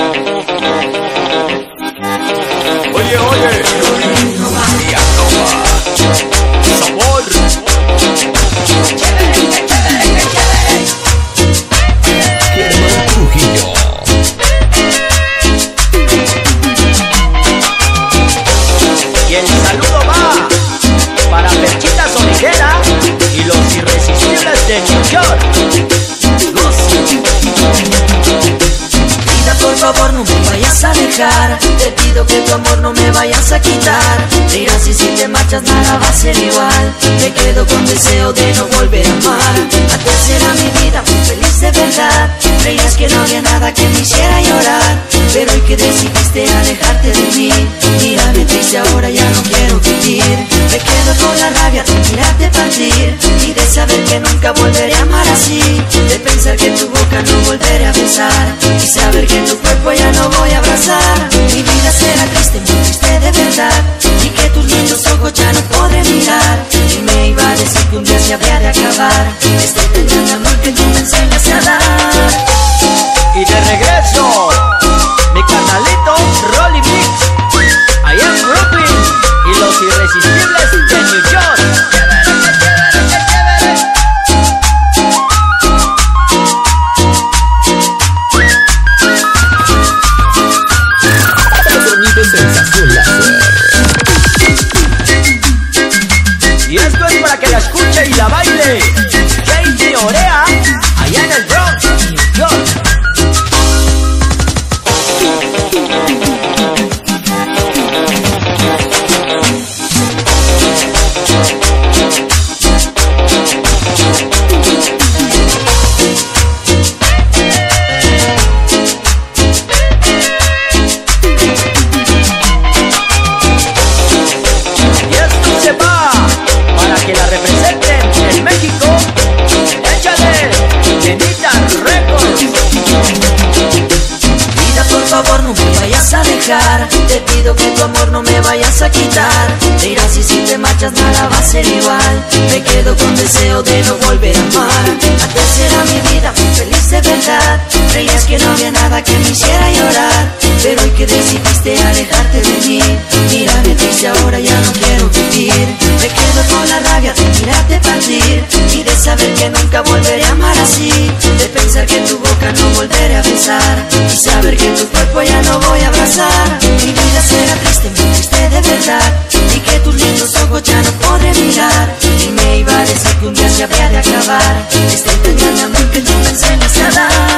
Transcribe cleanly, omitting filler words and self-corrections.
Oye, oye, y a tomar sabor. Germán Trujillo. Y el saludo va para Perchita Sonidera y los irresistibles de New York. Vida, por favor, no me vayas a dejar. Te pido que tu amor no me vayas a quitar. Dirás, y si te marchas nada va a ser igual. Me quedo con deseo de no volver a amar. Antes era mi vida muy feliz de verdad. Creías que no había nada que me hiciera llorar. Pero hoy que decidiste alejarte de mí, mírame triste, ahora ya no quiero vivir. Me quedo con la rabia de mirarte partir y de saber que nunca volveré a amar así. De pensar que tu boca no volveré a besar y saber que tu cuerpo ya no voy a abrazar. Mi vida será triste, muy triste de verdad, y que tus lindos ojos ya no podré mirar. Y me iba a decir que un día se habría de acabar este gran amor que tú me enseñas a dar. Y de regreso, mi canalito Rolly Mix, allá en Brooklyn, y los irresistibles de New York. Sonido sensación láser. Y esto es para que la escuche y la baile Jay Orea, allá en el Bronx, New York. Y esto se va para que la representen en México. Échale, Llenita Records. Vida, por favor, no me vayas a dejar. Te pido que tu amor no me vayas a quitar. Dirás, y si te marchas nada va a ser igual. Me quedo con deseo de no volver a amar. Antes era mi vida muy feliz de verdad. Creías que no había nada que me hiciera llorar. Pero hoy que decidiste alejarte de mí, mírame triste, ahora ya no quiero vivir. Me quedo con la rabia de mirarte partir y de saber que nunca volveré a amar así. De pensar que tu boca no volveré a besar y saber que tu cuerpo ya no voy a abrazar. Mi vida será triste, muy triste de verdad, y que tus lindos ojos ya no podré mirar. Y me iba a decir que un día se habría de acabar este gran amor que tú me enseñas a dar.